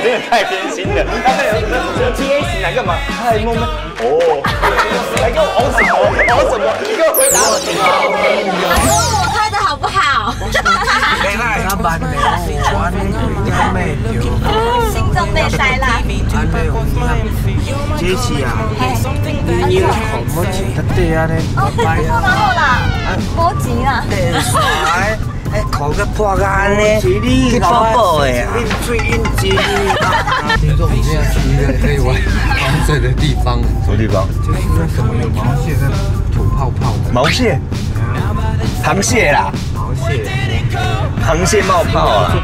真的太偏心了。他们有 TA 型来干嘛？他来摸摸。哦，来给我熬什么？熬什么？你给我回答我。 老公，我拍的好不好？心中被塞啦。 这是啊，你要看我前得地啊咧， 然后啦，无钱啦。 考个破干呢，去宝宝的啊，最应急。听说我们现在去一个可以玩防水的地方， 什么地方？ 就是那什么有毛蟹在吐泡泡的。 毛蟹？螃蟹啦。 毛蟹。 螃蟹冒泡啦。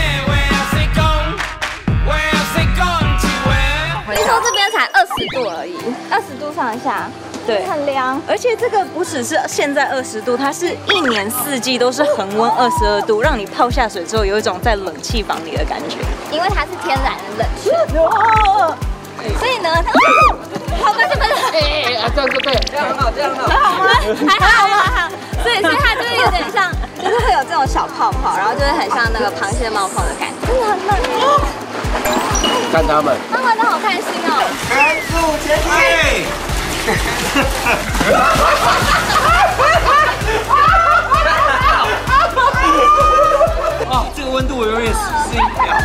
听说这边才20度而已，20度上下。对，很凉， 而且这个不只是现在20度，它是一年四季都是恒温22度，让你泡下水之后有一种在冷气房里的感觉。 因为它是天然的冷泉，所以呢，好吧，这么这样就对，这样很好，这样很好， 还好吗？还好，所以它就是有点像，就是会有这种小泡泡，然后就是很像那个螃蟹冒泡的感觉，真的很冷。 看他们， 他玩的好开心哦！ 全速前进。 啊，这个温度我永远适应不了。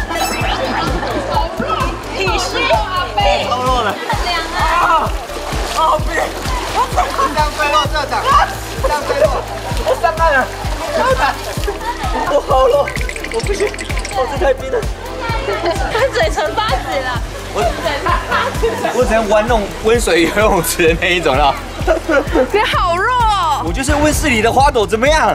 体虚，背超热了， 很凉啊！ 好冰！ 这样坠落，社长，这样坠落， 我上岸了，我好冷，我不行，我这太冰了。 嘴唇发紫了， 我只能玩那种温水游泳池的那一种了。 你好弱哦！ 我就是温室里的花朵，怎么样？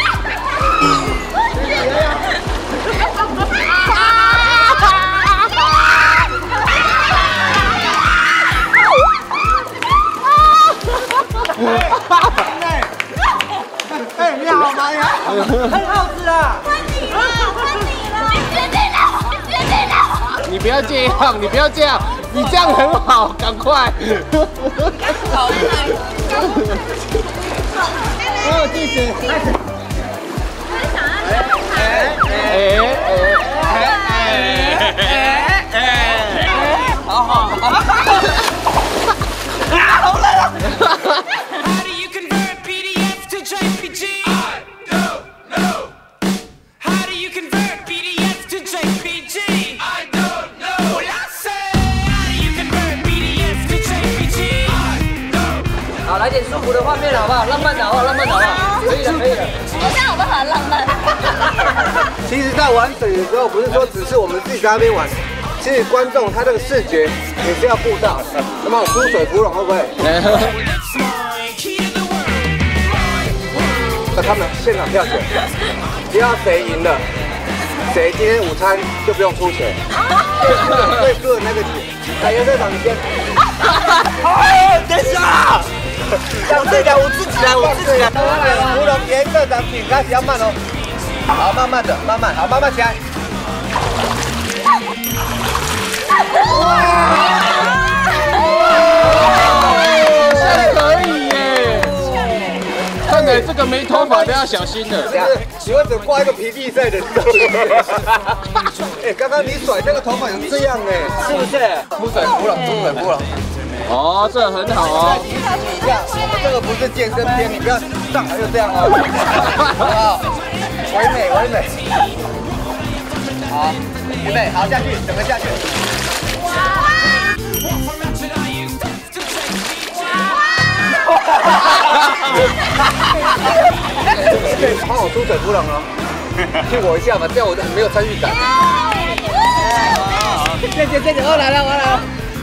哎，你好吗呀？很好吃啊！ 换你了，决定了！ 你不要这样，你不要这样，你这样很好，赶快。哦，继续，开始。好好。好冷啊！ How do you convert PDF to JPG? I don't know. How do you convert PDF to JPG? I don't know. I say, how do you convert PDF to JPG? I don't know. 好，来点舒服的画面好不好？浪漫的好不好？浪漫的好不好？可以了，可以了。 我现在有办法浪漫。 其实，在玩水的时候，不是说只是我们自己在那边玩，其实观众他这个视觉也是要顾到。那么出水芙蓉会不会？ It's my key to the world. 那他们现场票选，只要谁赢了，谁今天午餐就不用出钱。最输的那个来，袁社长你先。 等一下，我自己来，我自己来，我自己来。 芙蓉袁社长请开始要慢哦。好，慢慢的，慢慢，好，慢慢起来。 可以耶！看来这个没头发都要小心了。 你为什么挂一个皮地赛的？哎，刚刚你甩那个头发有这样哎，是不是？出水芙蓉，出水芙蓉。 哦，这很好哦。 提下去一下，我们这个不是健身片，你不要上来就这样哦。好不好？唯美，唯美。好，预备，好下去，整个下去。 帮我出水芙蓉哦，替我一下嘛，这样我就很没有参与感。谢谢谢谢，我来了我来了。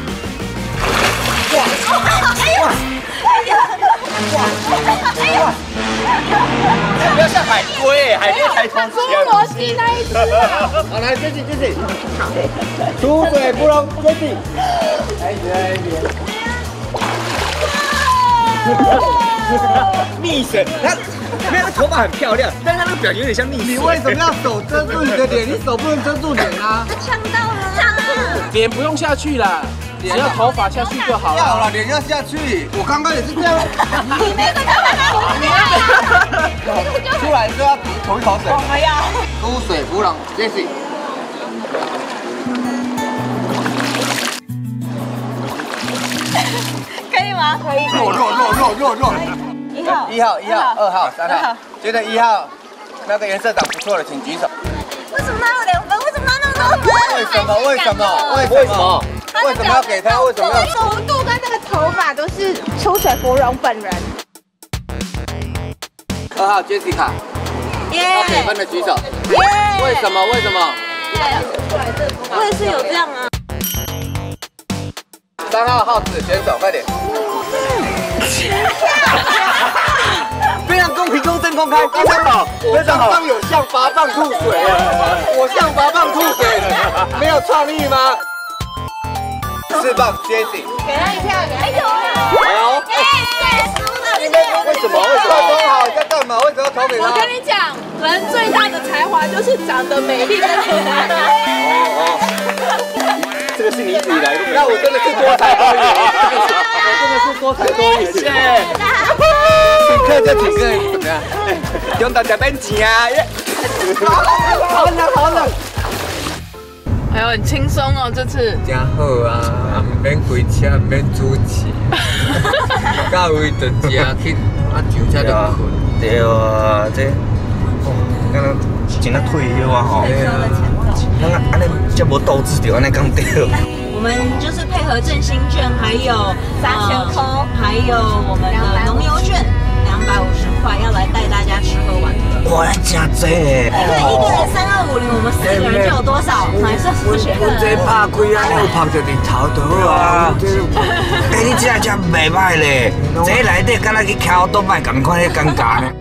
哇！ 不要像海龟，海龟才通侏罗纪那一只啊！ 好，来这起这起，出水芙蓉这起，来这边。 溺水，他没有头发很漂亮，但是他那个表情有点像溺水。 你为什么要手遮住你的脸？你手不能遮住脸啊！ 呛到了， 脸不用下去啦，只要头发下去就好了。 要了，脸要下去。我刚刚也是这样。 你那个干嘛？ 出来之后要吐一口水。 我们要出水芙蓉 ，Jessie。 可以。 肉。 1号、 1号、2号、3号，觉得1号那个颜色长不错的，请举手。 为什么他有2分？为什么他那么多分？ 为什么要给他？为什么要？ 弧度跟那个头发都是出水芙蓉本人。 2号 Jessica， 要给分的举手。为什么？ 我也是有这样啊。 3号耗子选手，快点！ 非常公平、公正、公开，非常好， 我上方有象拔蚌吐水，我象拔蚌吐水，没有创意吗？4棒 Jessie， 给他1票，给他1票。 为什么？都好，在干嘛？为什么要投给他？ 我跟你讲，人最大的才华就是长得美丽的脸。 这个是你一直以来都没有。 那我真的是多才多艺，我真的是多才多艺。 谢谢。 请客就请客，怎么样？用大家变钱啊！好冷。 哎呦，很轻松哦，这次。 真好啊，唔免开车，唔免主持，到位就食去，上车就困。 对啊，这敢若真啊退休啊吼。咱安尼这无斗志就安尼讲对。 我们就是配合振兴券，还有3000扣，还有我们的农游券250块，要来带大家吃喝玩乐。 哇，真多诶！ 你看一个人3250，我们4个人就有多少？还是数学？ 阮这拍开安尼有拍着日头就好啊。你这真袂歹咧，这内底敢若去敲倒摆共款咧尴尬呢。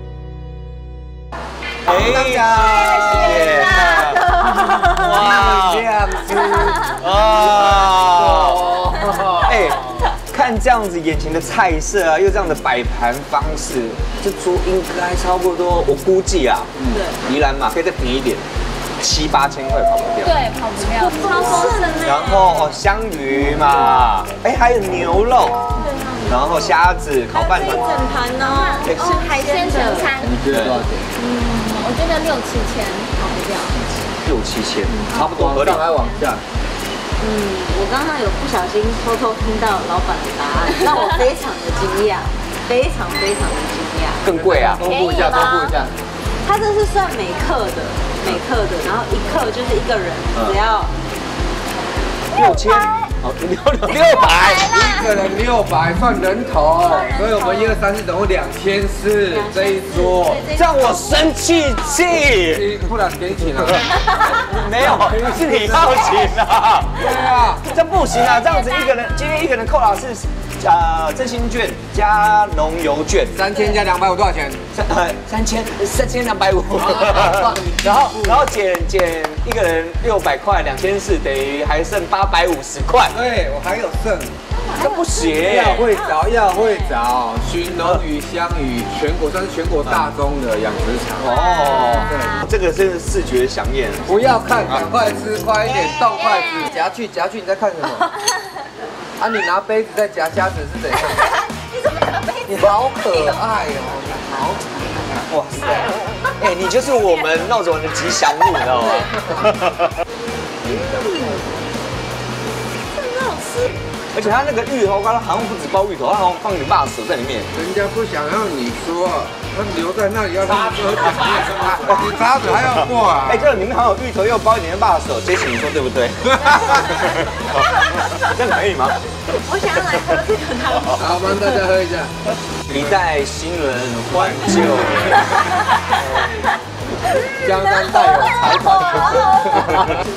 哎呀！哇！这样子哦！哎，看这样子眼前的菜色啊，又这样的摆盘方式，这桌应该差不多，我估计啊，宜兰嘛可以再便宜一点，7、8千块跑不掉。 对，跑不掉，超丰盛的。 然后香鱼嘛，哎还有牛肉，然后虾子、烤饭团， 整盘呢是海鲜全餐。 你觉得多少钱？ 我觉得6、7千跑不掉。 6、7千，差不多合理。 上还往下。 我刚刚有不小心偷偷听到老板的答案，让我非常的惊讶，非常的惊讶。 更贵啊！ 公布一下。 它这是算每克的，然后1克就是1个人，只要 6000，哦，600， 一个人600算人头，所以我们1、2、3、4总共2400这一桌， 让我生气气。 不然给你请了。 没有，是你要请啊。 对啊， 这不行啊，这样子一个人，今天一个人扣了是振兴券加农游券 3000加250多少钱 ？3250，然后减一个人600块，2400等于还剩850块。 对，我还有剩。 这不行， 要会找，寻龙鱼、香鱼，算是全国大宗的养殖场。 哦，这个真是视觉响艳。 不要看，赶快吃，快一点，动筷子，夹去，你在看什么？啊，你拿杯子在夹虾子是怎样？ 你怎么拿杯子？ 你好可爱哦，你好可爱。 哇塞，哎，你就是我们闹着玩的吉祥物，你知道吗？ 真的好吃。 而且它那个芋头，刚刚好像不止包芋头，它好像放点辣手在里面。 人家不想让你说，他留在那里要让你喝你插嘴还要过啊？ 哎，这里面好像有芋头，又包一点辣手，杰西你说对不对？这样可以吗？ 我想要来喝这个汤。 好，帮大家喝一下。 一代新人换旧人， 江山代有才传。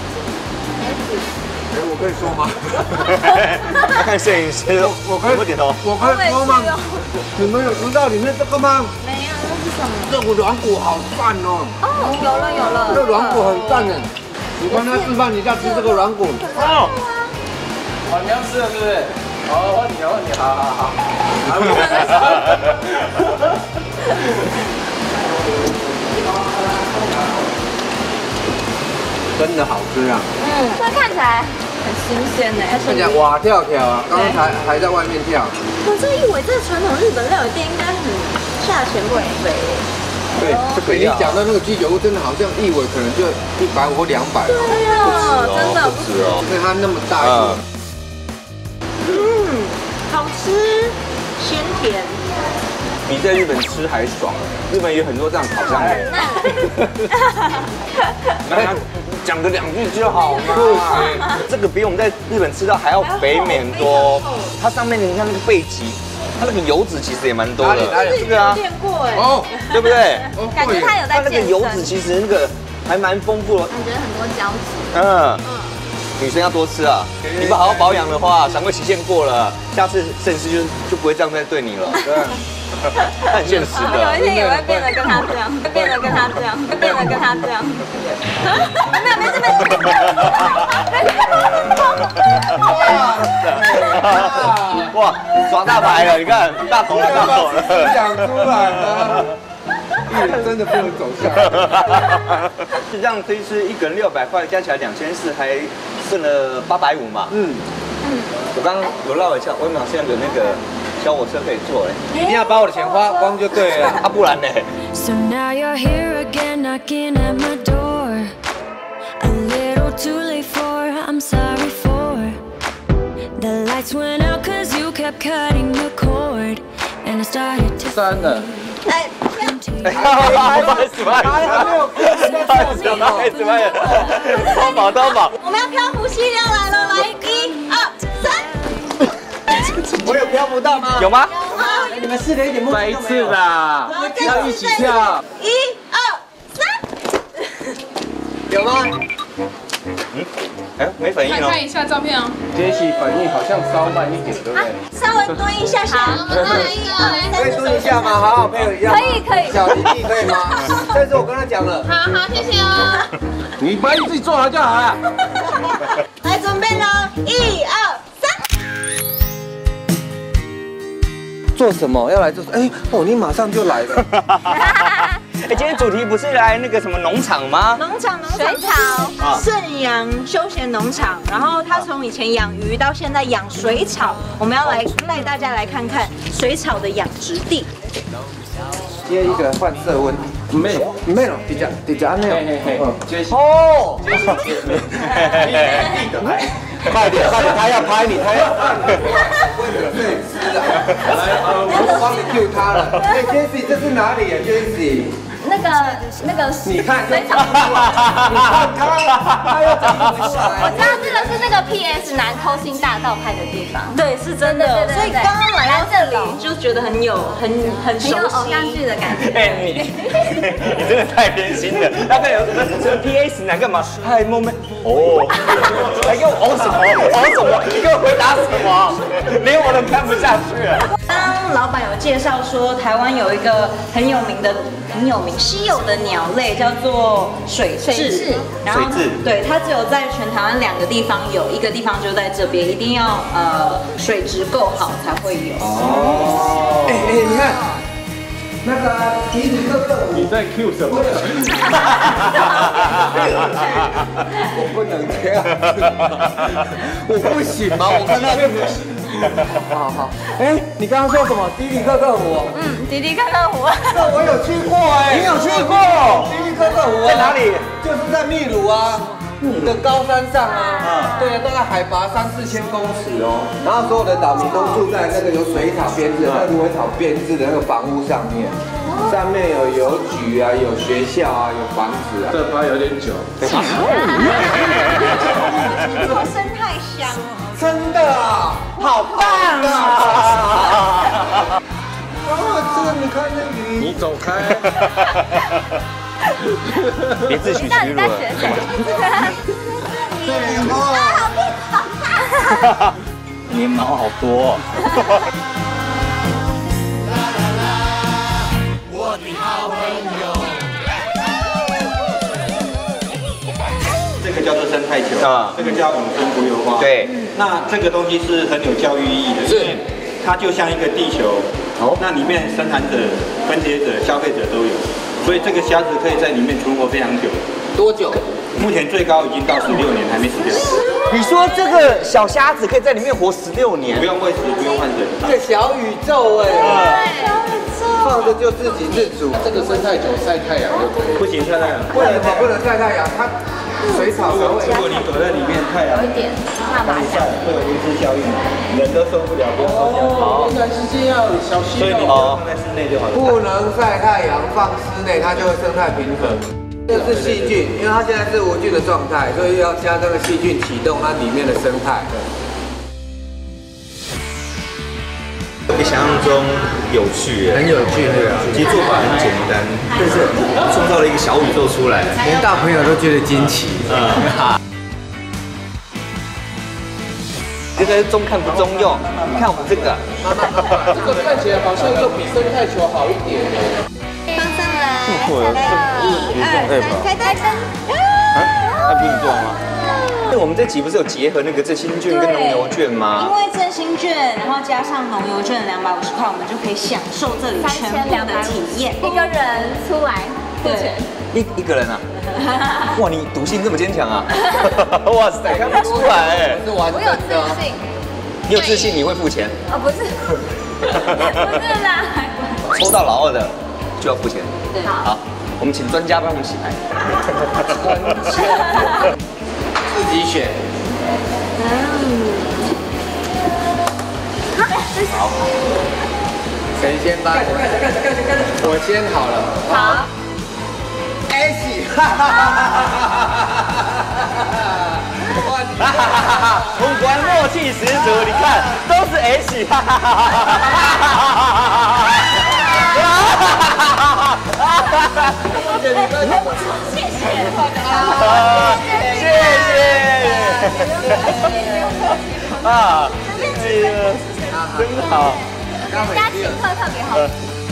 哎，我可以说吗？ 要看摄影师，我可以不点头。 我可以说吗？你们有知道里面这个吗？ 没有，那是什么？ 这个软骨好赞哦！ 哦，有了。 这软骨很赞的，你帮他示范一下吃这个软骨。 哦，你要吃了是不是？好，换你，好。 真的好吃啊！ 这看起来很新鲜呢。 看起来哇跳啊，刚才还在外面跳。 我这以为这传统日本料理店应该很价钱贵妃。 对，这个你讲到那个居酒屋，真的好像一尾可能就150或200。 对哦，真的不止哦， 因为它那么大一碗。 好吃。 甜。 比在日本吃还爽。日本有很多这样烤香面。那讲个2句就好嘛。这个比我们在日本吃到还要肥美很多。它上面你看那个背脊，它那个油脂其实也蛮多的。 这个啊，练过哎。 哦， 对不对？ 感觉他有在它那个油脂其实那个还蛮丰富的。 感觉很多胶质。 女生要多吃啊！你不好好保养的话，肠胃期限过了，下次摄影师就不会这样再对你了。对，很现实的。 有一天也会变得跟他这样，会变得跟他这样，会变得跟他这样。没有，没事。 哇，耍大牌了！你看，大头了。 讲出来了。真的不能走下来。 是这样，这一次一个人600块，加起来2400，还剩了850嘛。我刚刚有绕一下，我好像有那个小火车可以坐哎。 一定要把我的钱花光就对了， 不然呢？ So now you're here again knocking at my door. A little too late for, I'm sorry for. The lights went out cause you kept cutting the cord. And I started to 3了。 不好意思，刀宝， 我们要漂浮系列来了，来1、2、3。 我有漂浮到吗？ 有吗？ 你们试了一点默契都没有啦，要一起跳。 1、2、3。 有吗？ 哎，没反应哦。 看一下照片哦。 杰西反应好像稍慢一点，对不对？ 稍微蹲一下下。 可以蹲一下吗？好好配合一下。 可以。 小弟弟可以吗？但是我跟他讲了。 好，谢谢哦。 你把你自己做好就好了。 来，准备了，1、2、3。 做什么？要来做？哎，哦，你马上就来了。 哎，今天主题不是来那个什么农场吗？ 农场水草， 盛阳休闲农场，然后他从以前养鱼到现在养水草，我们要来带大家来看看水草的养殖地。 接一个换色问题，没了，直接安那样。哦，快点，他要拍你，他要拍你。为了摄影师啊，来，我帮你 Q 他了。哎 ，Jessie， 这是哪里呀 ，Jessie？ 那个， 你看水草， 你看他要怎么出来？ 我知道这个是那个 PS 南偷心大道拍的地方。 对，是真的。所以刚刚来到这里就觉得很熟悉， 很有偶像剧的感觉。 哎，你真的太偏心了。那个有什么 PS 男干嘛？嗨，moment。哦，还给我哦什么？哦什么？你给我回答什么？连我都看不下去了。 刚老板有介绍说，台湾有一个很有名稀有的鸟类叫做水蛭，然后对，它只有在全台湾2个地方有，一个地方就在这边，一定要水质够好才会有。 哦，哎，你看那个迪迪哥哥，你在 Q 什么？我不能这样子，我不行吗？我看他不行。好，哎，你刚刚说什么？迪迪克克湖？ 迪迪克克湖。 这我有去过哎，你有去过？迪迪克克湖在哪里？ 就是在秘鲁啊。的高山上啊，对啊，大概海拔3、4千公尺哦。然后所有的岛民都住在那个有水草编制、那个芦苇草编制的那个房屋上面，上面有邮局啊，有学校啊，有房子啊。这发有点久。 生态香哦。 真的啊，好棒啊！这个你看那鱼，你走开。 别自取其辱了。 对哦，你毛好多。我的好朋友。 这个叫做生态球啊，这个叫永生浮游花。 对， 那这个东西是很有教育意义的，是，它就像一个地球，那里面生产者、分解者、消费者都有。所以这个虾子可以在里面存活非常久。 多久？ 目前最高已经到16年，还没死掉。 你说这个小虾子可以在里面活16年？ 不用喂食，不用换水。 这个小宇宙哎，小宇宙，放着就自给自足。这个生态球晒太阳就可以。 不行，晒太阳。 为什么不能晒太阳？它水草才会。 如果你躲在里面，太阳有一点怕麻晒会有温室效应，人都受不了，不要受不了。 原来是这样，小溪。 所以你放在室内就好了。 不能晒太阳，放室内它就会生态平衡。这是细菌，因为它现在是无菌的状态，所以要将这个细菌启动它里面的生态。 比想象中有趣， 很有趣，对啊。 其实做法很简单，但是创造了一个小宇宙出来， 连大朋友都觉得惊奇。 这个中看不中用，你看我们这个， 这个看起来好像又比生态球好一点。 放上来，1、2、3，开灯。 那不是你做吗？我们这集不是有结合那个振兴券跟农油券吗？ 因为振兴券，然后加上农油券250块，我们就可以享受这里全部的体验。 一个人出来付钱。 一个人啊？哇，你赌性这么坚强啊！哇塞，看不出来哎。 我有自信。 你有自信你会付钱？ 哦，不是，不是啦。 抽到老二的就要付钱。 对， 好，我们请专家帮我们洗牌。 自己选。 好， 谁先搬？我先好了。 好。 S， 我们果然默契十足，你看都是 S， 啊，真好， 家请客特别好。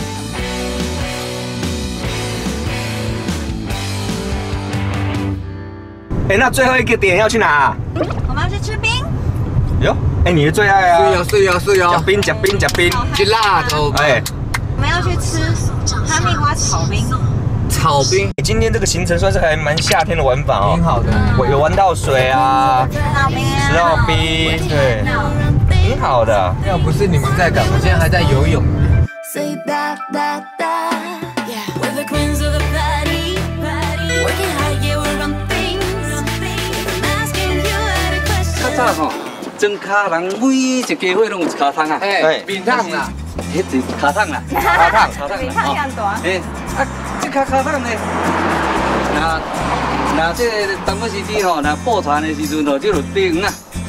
哎，那最后一个点要去哪？ 我们要去吃冰。 哟，哎，你的最爱啊！ 是哟。 夹冰， 去辣头。哎， 我们要去吃哈密瓜炒冰。 炒冰。 今天这个行程算是还蛮夏天的玩法哦。 挺好的。 有玩到水啊，10号冰，对，挺好的。 要不是你们在赶，我现在还在游泳。 早吼，装卡人每一家伙拢有一卡桶啊， 面桶啦， 迄就是卡桶啦， 比他样大。 这卡桶呢，那这当时时吼，那报船的时阵吼，就有地鱼啊，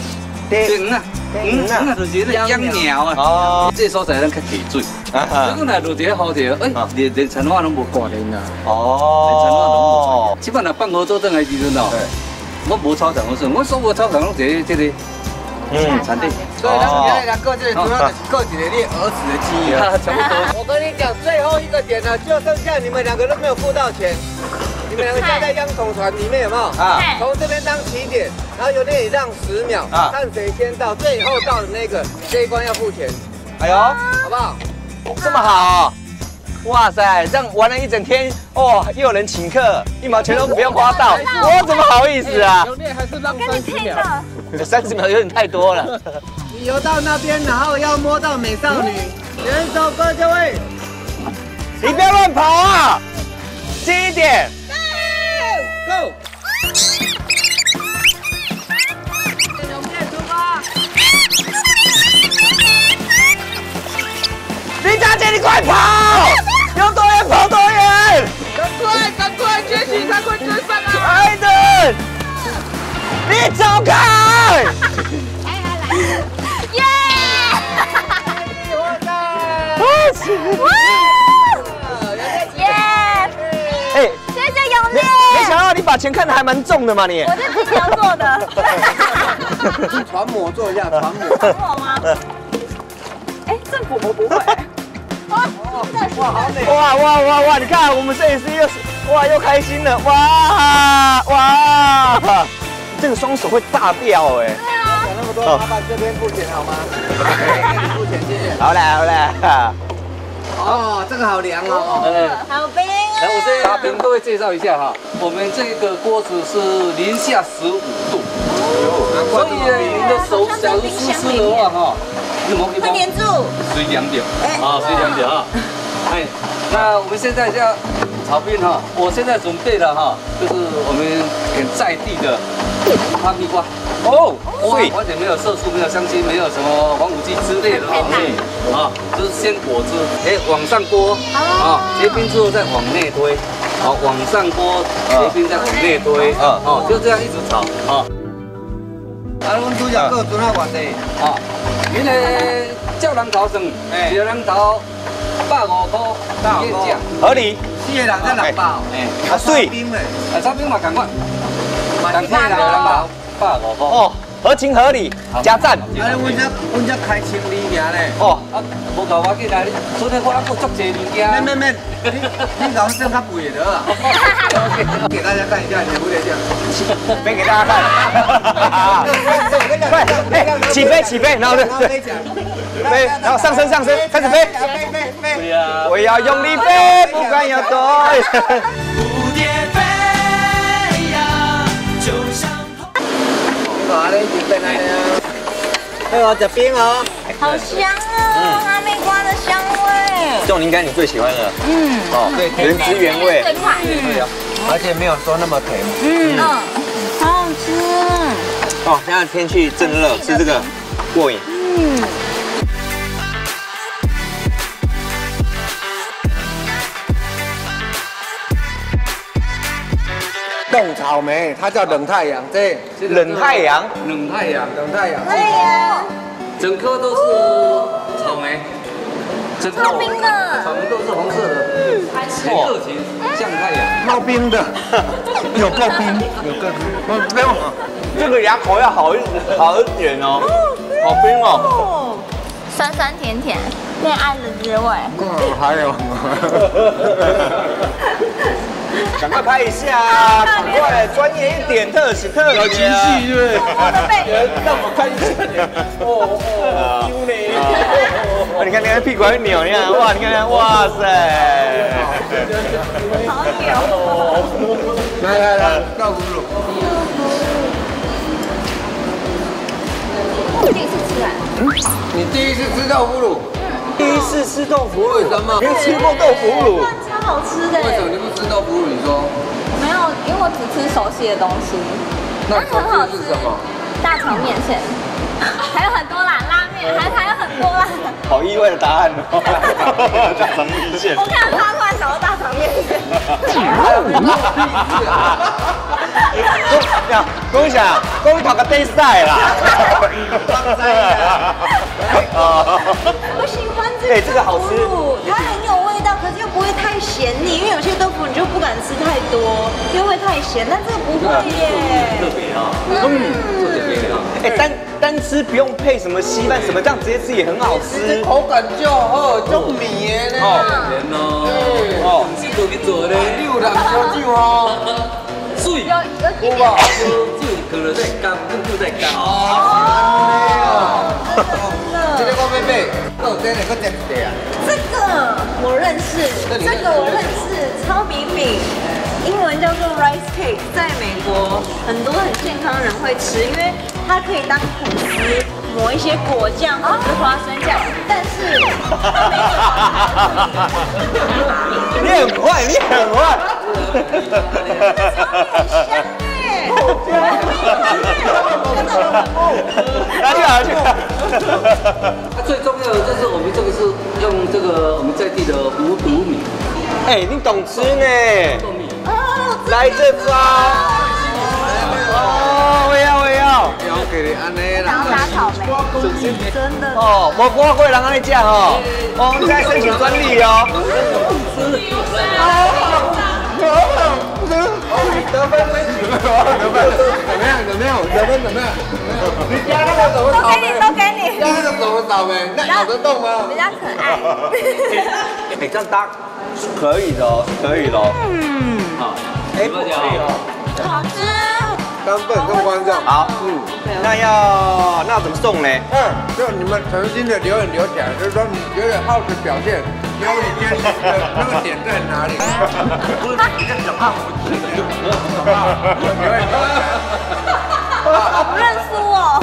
就是那养鸟啊。哦，这所在咱较溪水，如果若落一个雨潮，连田蛙拢无挂连啊。哦，连田蛙拢无挂。基本上放学做阵的时阵吼。我无操场，我所有操场拢在这个产地。 所以咱们今日各这主要是各几个你儿子的记忆啊，差不多。我跟你讲，最后一个点呢，就剩下你们2个都没有付到钱。你们2个加在央统船里面有没有？啊。从这边当起点，然后由那里让10秒，看谁先到，最后到的那个这一关要付钱。 哎呦， 好不好？ 这么好。哇塞，这样玩了一整天，哦，又有人请客，1毛钱都不用花到，我怎么好意思啊？ 游猎还是让30秒 ，30秒有点太多了。 你游到那边，然后要摸到美少女，选手各就位， 你不要乱跑啊，近一点。 Go！ 林佳姐，你快跑！有多远跑多远！ 赶快，崛起，赶快追上啊！ 快点！你走开！ 耶！耶！哎，谢谢永烈。 没想到你把钱看得还蛮重的嘛，你。 我是自己要做的。 船模做一下，船模。 船模吗？哎，政府我不会。 哇，好美！ 哇！你看我们摄影师又开心了，哇！这个双手会炸掉哎！ 对啊。 讲那么多，麻烦这边付钱好吗？付钱谢谢。 好嘞。 哦，这个好凉哦。 好冰。 来，我先跟各位介绍一下哈，我们这个锅子是零下15度，所以您的手假如湿湿的话哈。 会黏住， 水凉点，啊，水凉点啊。哎，那我们现在就要炒冰哈，我现在准备了哈，就是我们很在地的哈密瓜。 哦， 完全没有色素，没有香精，没有什么防腐剂之类的东西啊，就是先果汁，往上锅啊，结冰之后再往内推，好，往上锅结冰再往内推，就这样一直炒啊。 阮主角各准啊偌济？ 啊，因为叫人头算，一个人头150块，现价合理。 4个人才600， 水冰嘞， 炒冰嘛同款，但是一个人头150块。 哦，合情合理，加赞。 阮这开清理行嘞。 哦， 无搞我紧来，昨天我还够足济物件。 免，你搞挣较贵的啊。给大家看一下，你蝴蝶酱， 飞给大家看。快，起飞，然后飞，然后上升，开始飞。我要用力飞，不管有多。 蝴蝶飞呀，就像你看你准备哪里啊？哎呦，这冰哦， 好香哦，哈密瓜的香味。 这种应该你最喜欢的。哦，对，原汁原味。 而且没有说那么甜。 好好吃。 哦，现在天气正热，吃这个过瘾。 冻草莓，它叫冷太阳，这冷太阳， 整颗都是草莓， 超冰的， 草莓都是红色的，很热情，像太阳。 冒冰的，有够冰，不用， 这个牙口要好一点哦，好冰哦， 酸酸甜甜，恋爱的滋味。 还有。 赶快拍一下，赶快专业一点，特写特别。有情绪，对不对？ 我的背， 让我看一下。丢嘞！你看屁股还扭，你看，哇，你看，哇塞！ 好扭。 来，豆腐乳。 我第一次吃哎。 你第一次吃豆腐乳？ 第一次吃豆腐乳， 为什么？ 没吃过豆腐乳。 超好吃的。 为什么你不吃豆腐乳？你说？ 没有，因为我只吃熟悉的东西。 那很好吃。是什么？ 大肠面线，还有很多啦，拉面，还有很多啦。 好意外的答案哦。大肠面线。 我看到他突然想到大肠面线。 恭喜啊！恭喜跑个杯赛啦！ 我喜欢这个， 这个好吃， 它很有味道，可是又不会太咸腻，因为有些豆腐你就不敢吃太多，因为会太咸，但这个不会耶。 特别啊，特别啊。 单吃不用配什么稀饭什么，这样直接吃也很好吃。 口感就好，就米的呢。 哦，自己都去做咧。 你有人烧酒哦？ 水， 有一点。 烧酒可能在干，更不在干。 这个我要买，到底哪个店的啊？ 这个我认识，糙米饼，英文叫做 rice cake， 在美国很多很健康的人会吃，因为它可以当吐司，抹一些果酱或者是花生酱，但是它没有。 你很坏，你很坏。 很香耶！ 拿去。 最重要的就是我们这个是用这个我们在地的无毒米。 哎，你懂吃呢。来这招。哦，我要。 要给你安尼啦。 然后打草莓，真的。 哦，我会人安尼讲哦。哦，你在申请专利哦。 得分，怎么样？你加那个什么草莓？ 都给你。 加那个什么草莓？那咬得动吗？ 比较可爱。 哎，这样搭是可以的哦，是可以的哦。好，哎，不错哦。 好吃。 当粉送观众。 好，那要怎么送呢？ 就你们诚心的留言留起来，就是说你觉得好的表现，有你坚持的那个点在哪里？不是你在讲话， 好不认输哦。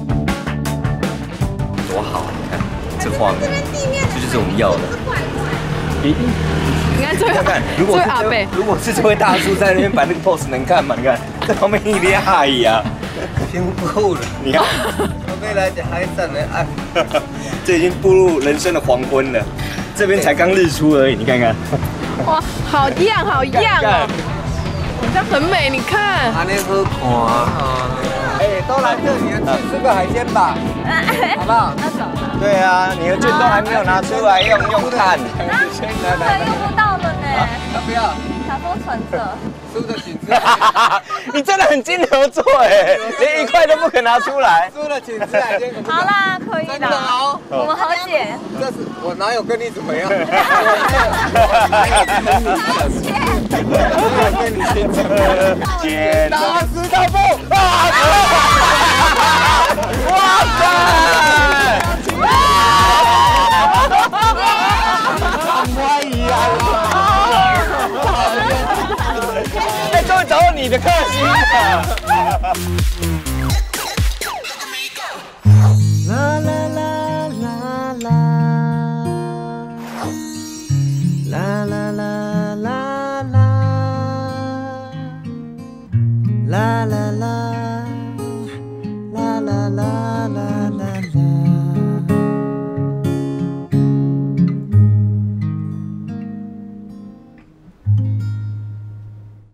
多好，你看这画面，这就是我们要的。 你看这位， 看看，如果是这位大叔在那边摆那个 pose 能看吗？你看在旁边一脸阿姨啊， 挺酷的。 你看， 我未来还站得暗， 这已经步入人生的黄昏了，这边才刚日出而已，你看看。 哇，好亮好亮哦，这样很美，你看。 安尼好看啊！哎，都来这里了，去吃个海鲜吧，好不好？ 那走了。 对啊，你的券都还没有拿出来用看。 对，用不到了呢。 要不要？ 想说存着。 输的请吃。 你真的很金牛座哎，连1块都不肯拿出来。 输了请吃海鲜。 好啦，可以真的。 的好， 我们和解。 这是我哪有跟你怎么样？ 剪刀石头布，哇塞！欢迎啊！哎，终于找到你的克星了。 啦啦啦啦啦，啦啦啦啦啦，啦啦啦。